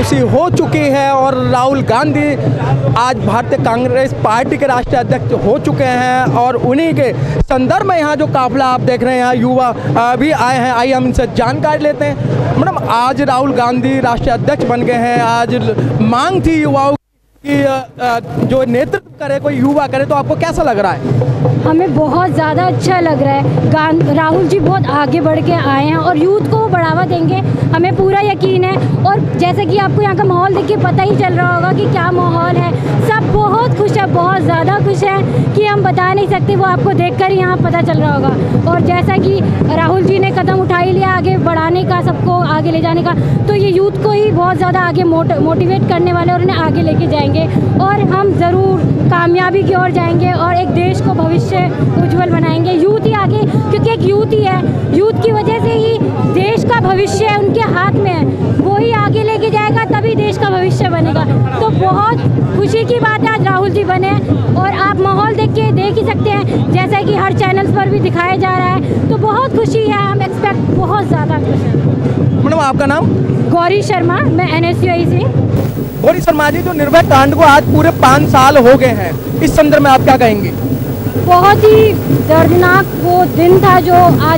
वापसी हो चुकी है और राहुल गांधी आज भारतीय कांग्रेस पार्टी के राष्ट्रीय अध्यक्ष हो चुके हैं और उन्हीं के संदर्भ में यहाँ जो काफिला आप देख रहे हैं, युवा भी आए हैं। आइए हम इनसे जानकारी लेते हैं। मैडम, आज राहुल गांधी राष्ट्रीय अध्यक्ष बन गए हैं। आज मांग थी युवाओं कि जो नेतृत्व करे, कोई युवा करे, तो आपको कैसा लग रहा है? हमें बहुत ज़्यादा अच्छा लग रहा है। राहुल जी बहुत आगे बढ़ के आए हैं और यूथ को वो बढ़ावा देंगे, हमें पूरा यकीन है। और जैसे कि आपको यहाँ का माहौल देख के पता ही चल रहा होगा कि क्या माहौल है। सब बहुत खुश है, बहुत ज़्यादा खुश है कि हम बता नहीं सकते, वो आपको देखकर ही यहाँ पता चल रहा होगा। और जैसा कि राहुल जी ने कदम उठा ही लिया आगे बढ़ाने का, सबको आगे ले जाने का, तो ये यूथ को ही बहुत ज़्यादा आगे मोटिवेट करने वाले और उन्हें आगे लेके जाएंगे और हम ज़रूर कामयाबी की ओर जाएंगे और एक देश को भविष्य उज्जवल बनाएंगे। यूथ ही आगे, क्योंकि एक यूथ ही है, यूथ की वजह से ही देश का भविष्य है, उनके हाथ में है, वो ही आगे लेके जाएगा, तभी देश का भविष्य बनेगा। तो बहुत खुशी की बात है आज राहुल जी बने और आप माहौल देख ही सकते हैं, जैसा कि हर चैनल्स पर भी दिखाया जा रहा है। तो बहुत खुशी है, हम एक्सपेक्ट बहुत ज़्यादा खुश हैं। मैडम, आपका नाम? गौरी शर्मा, मैं NSUI से। गौरी शर्मा जी, जो निर्भया कांड को आज पूरे 5 साल हो गए हैं, इस संदर्भ में आप क्या कहेंगे? बहुत ही दर्दनाक वो दिन था जो आज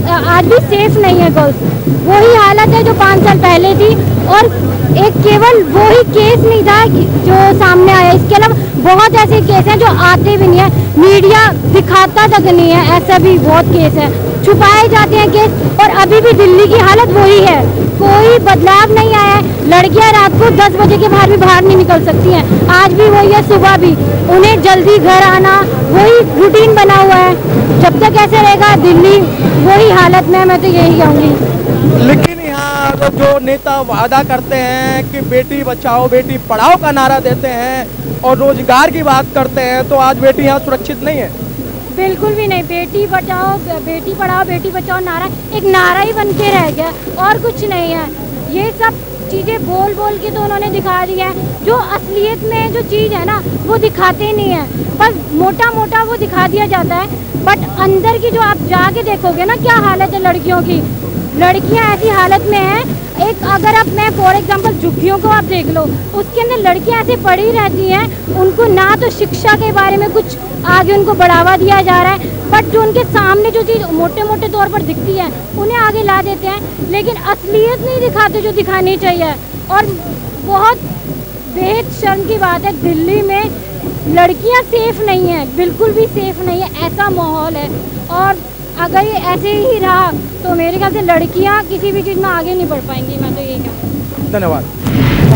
भी सेफ नहीं है गर्ल्स। वही हालत है जो 5 साल पहले थी और एक केवल वही केस नहीं था जो सामने आया, इसके अलावा बहुत ऐसे केस हैं जो आते भी नहीं है, मीडिया दिखाता तक नहीं है। ऐसा भी बहुत केस है, छुपाए जाते हैं केस। और अभी भी दिल्ली की हालत वही है, कोई बदलाव नहीं आया है। लड़कियां रात को 10 बजे के बाहर नहीं निकल सकती हैं, आज भी वही है, सुबह भी उन्हें जल्दी घर आना, वही रूटीन बना हुआ है। जब तक ऐसे रहेगा दिल्ली वही हालत में, मैं तो यही कहूँगी। लेकिन यहाँ तो जो नेता वादा करते हैं कि बेटी बचाओ बेटी पढ़ाओ का नारा देते हैं और रोजगार की बात करते हैं, तो आज बेटी यहाँ सुरक्षित नहीं है। बिल्कुल भी नहीं। बेटी बचाओ बेटी पढ़ाओ बेटी बचाओ नारा एक नारा ही बन के रह गया और कुछ नहीं है। ये सब चीज़ें बोल बोल के तो उन्होंने दिखा दी है, जो असलियत में जो चीज़ है ना वो दिखाते नहीं है, बस मोटा मोटा वो दिखा दिया जाता है। बट अंदर की जो आप जाके देखोगे ना क्या हालत है लड़कियों की, लड़कियां ऐसी हालत में हैं। एक अगर आप मैं फॉर एग्जांपल झुग्गियों को आप देख लो, उसके अंदर लड़कियां ऐसे पड़ी रहती हैं, उनको ना तो शिक्षा के बारे में कुछ आगे उनको बढ़ावा दिया जा रहा है, बट जो उनके सामने जो चीज़ मोटे मोटे तौर पर दिखती है उन्हें आगे ला देते हैं, लेकिन असलियत नहीं दिखाते जो दिखानी चाहिए। और बहुत बेहद शर्म की बात है, दिल्ली में लड़कियां सेफ नहीं हैं, बिल्कुल भी सेफ नहीं है, ऐसा माहौल है। और अगर ये ऐसे ही रहा तो मेरे ख्याल से लड़कियां किसी भी चीज़ में आगे नहीं बढ़ पाएंगी, मैं तो यही कहूँगी। धन्यवाद।